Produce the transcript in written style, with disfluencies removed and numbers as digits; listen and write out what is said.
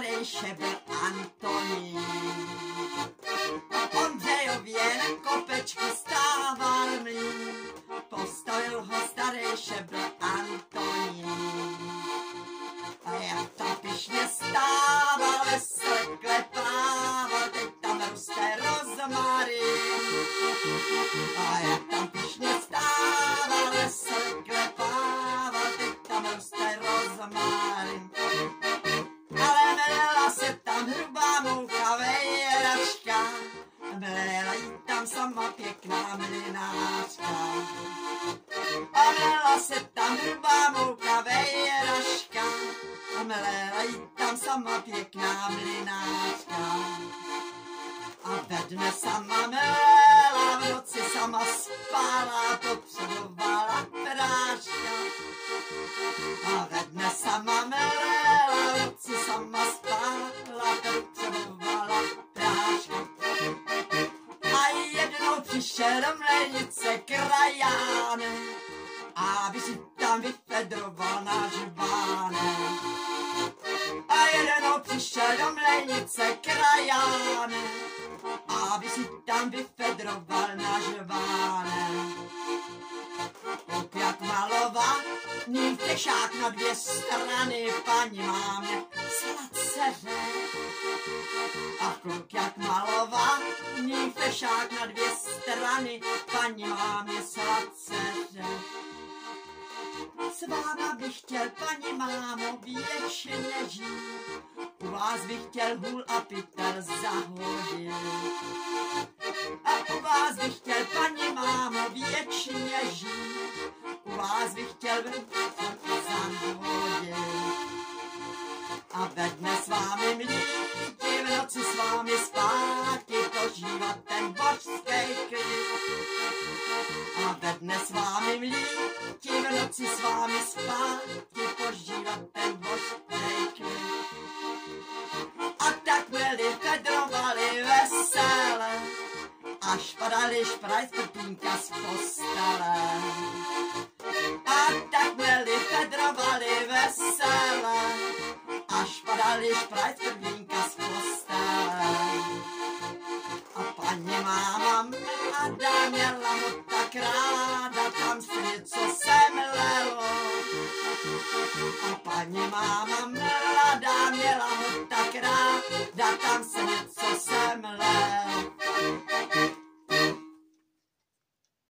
starý šebr Antonín. Ondřejově na kopečku stával mlýn, postavil ho starý šebr Antonín. A jak tam pyšně stával, vesele klepával, teď tam roste rozmarín. A jak tam pyšně stával, vesele klepával, teď tam roste rozmarín. Ale mlela se tam hrubá moucha vejračka, mlela jí tam sama pěkná mlynářka. A mlela se tam hrubá moucha vejračka, a mlela jí tam sama pěkná mlynářka. A ve dne sama mlela, v noci sama spala, potřebovala práška. A ve dne sama mlela, v noci sama spala, potřebovala práška. A jednou přišel do mlejnice krajánek, aby si tam vyfedroval náš vánek. A jednou přišel do mlejnice krajánek, aby si tam vyfedroval náš vánek. Kluk jak malovaný fešák na dvě strany, paní mámě sladce řek. A kluk jak malovaný fešák na dvě strany, paní mámě sladce řek. S váma bych chtěl, paní mámo, věčně žít, u vás bych chtěl hůl a pytel zahodit. A u vás bych chtěl, paní mámo, věčně žít, u vás bych chtěl zahodit. A ve dne s vámi mlíti, v noci s vámi zpátky, požívat ten božský klid. A ve dne s vámi mlíti, v noci s vámi zpátky, požívat ten božský klid. A tak měli fedrovali vesele, až padali šprajc Pepínka z postele. A tak měli fedrovali vesele, až padali šprajc Pepínka z postele. A paní máma mladá měla ho tak ráda, tam se něco semlelo. A paní máma mladá měla ho tak ráda, tam se